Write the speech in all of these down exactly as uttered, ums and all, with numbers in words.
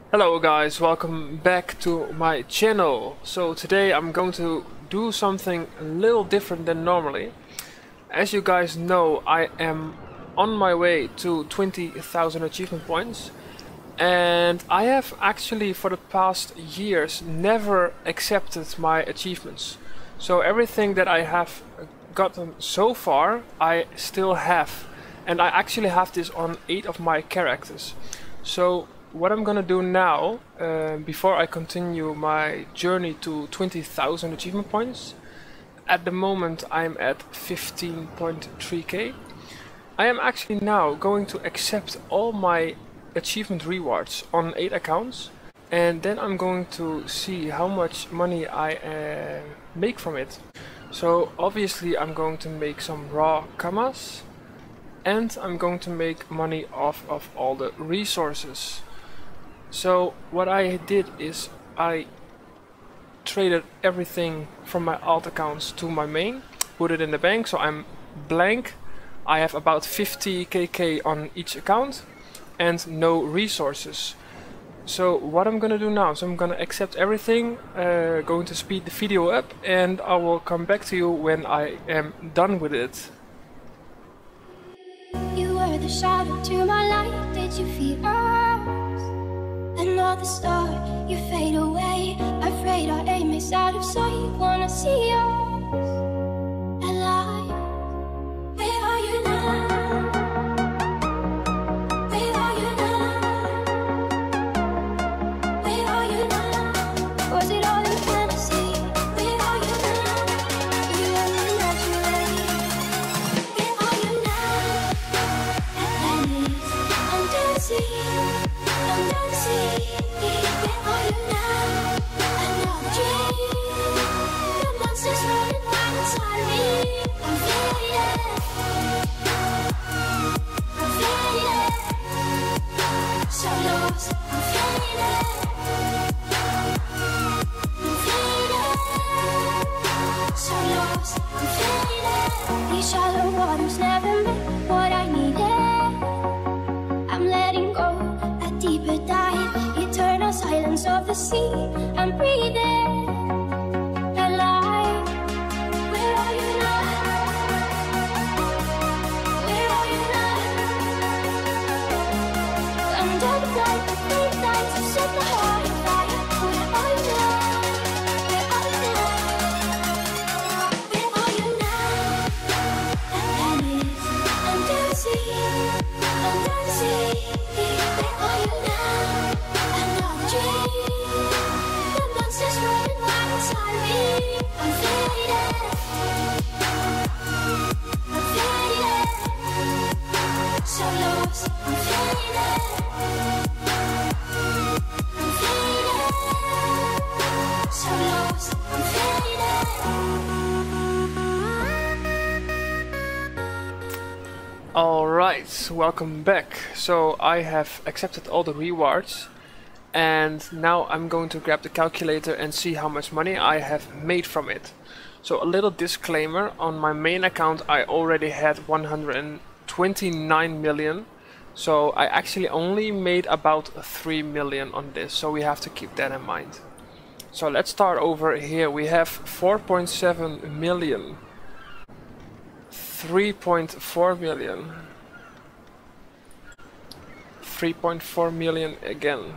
Hello guys, welcome back to my channel. So today I'm going to do something a little different than normally. As you guys know, I am on my way to twenty thousand achievement points, and I have actually for the past years never accepted my achievements. So everything that I have gotten so far I still have, and I actually have this on eight of my characters. So what I'm gonna do now, uh, before I continue my journey to twenty thousand achievement points, at the moment I'm at fifteen point three K. I am actually now going to accept all my achievement rewards on eight accounts, and then I'm going to see how much money I uh, make from it. So obviously I'm going to make some raw commas, and I'm going to make money off of all the resources. So what I did is I traded everything from my alt accounts to my main, put it in the bank, so I'm blank. I have about fifty K on each account and no resources. So what I'm gonna do now, so I'm gonna accept everything, uh, going to speed the video up, and I will come back to you when I am done with it. You were the shadow to my light, did you feel us? Another star, you fade away. Afraid our aim is out of sight. Wanna see us alive. Where are you now? Where are you now? Where are you now? Was it all in fantasy? Where are you now? You only naturally. Where are you now? Atlantis, under the sea. Under the sea, where are you now? Another dream. The monsters running right inside me. I'm faded. I'm faded. So lost. I'm faded. I'm faded. So lost. I'm faded. These shallow waters never meant what I needed. I'm letting go. Deeper dive, eternal silence of the sea. I'm breathing alive. Where are you now? Where are you now? Under the light, the green lights have set the heart on fire. Where are you now? Where are you now? Where are you now? Atlantis, under the sea, under the sea. Where are you now? Another dream. The monsters running right inside me. I'm faded. I'm faded. So lost. I'm faded. I'm faded. So lost. I'm faded. Alright, welcome back. So I have accepted all the rewards, and now I'm going to grab the calculator and see how much money I have made from it. So a little disclaimer, on my main account I already had one hundred twenty-nine million, so I actually only made about three million on this, so we have to keep that in mind. So let's start over here. We have four point seven million. three point four million, three point four million again,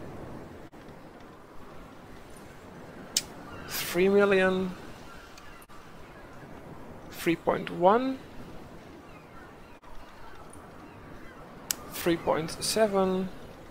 three million, three point one, three point seven,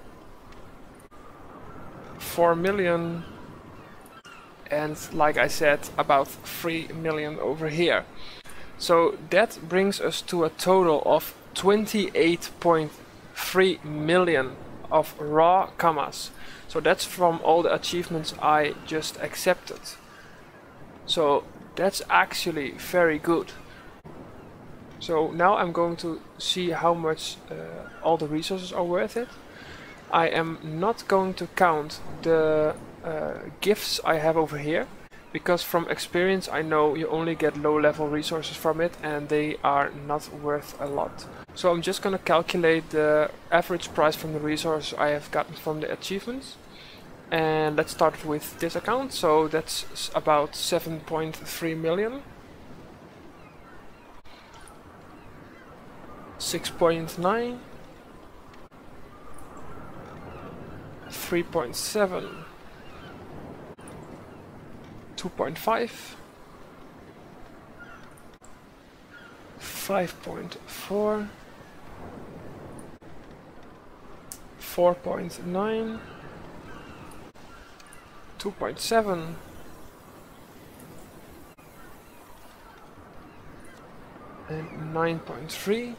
four million, and like I said, about three million over here. So that brings us to a total of twenty-eight point three million of raw commas. So that's from all the achievements I just accepted. So that's actually very good. So now I'm going to see how much uh, all the resources are worth it. I am not going to count the uh, gifts I have over here, because from experience I know you only get low level resources from it and they are not worth a lot. So I'm just gonna calculate the average price from the resources I have gotten from the achievements. And let's start with this account. So that's about seven point three million. six point nine. three point seven. two point five. five point four. four point nine. two point seven. And nine point three.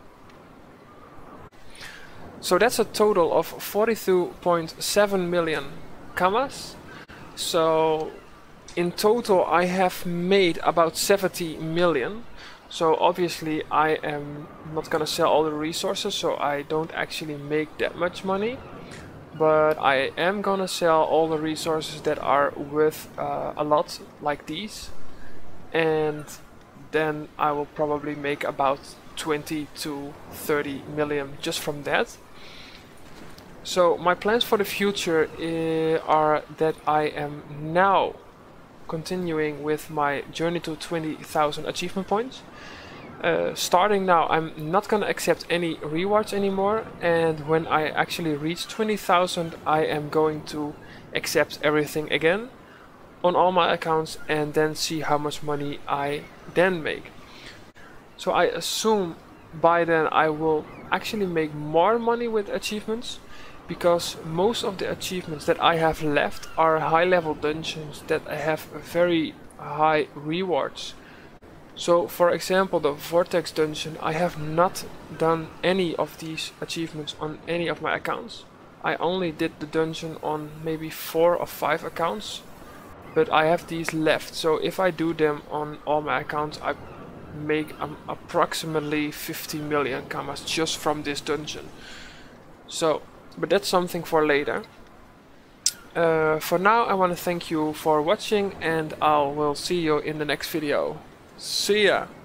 So that's a total of forty-two point seven million commas. So in total I have made about seventy million. So obviously I am not gonna sell all the resources, so I don't actually make that much money. But I am gonna sell all the resources that are worth uh, a lot, like these. And then I will probably make about twenty to thirty million just from that. So my plans for the future uh, are that I am now continuing with my journey to twenty thousand achievement points. Uh, starting now, I'm not gonna accept any rewards anymore, and when I actually reach twenty thousand I am going to accept everything again on all my accounts and then see how much money I then make. So I assume by then I will actually make more money with achievements, because most of the achievements that I have left are high level dungeons that have very high rewards. So for example, the Vortex dungeon, I have not done any of these achievements on any of my accounts. I only did the dungeon on maybe four or five accounts, but I have these left. So if I do them on all my accounts, I make um, approximately fifty million commas just from this dungeon. So, but that's something for later. Uh, for now I want to thank you for watching, and I will see you in the next video. See ya!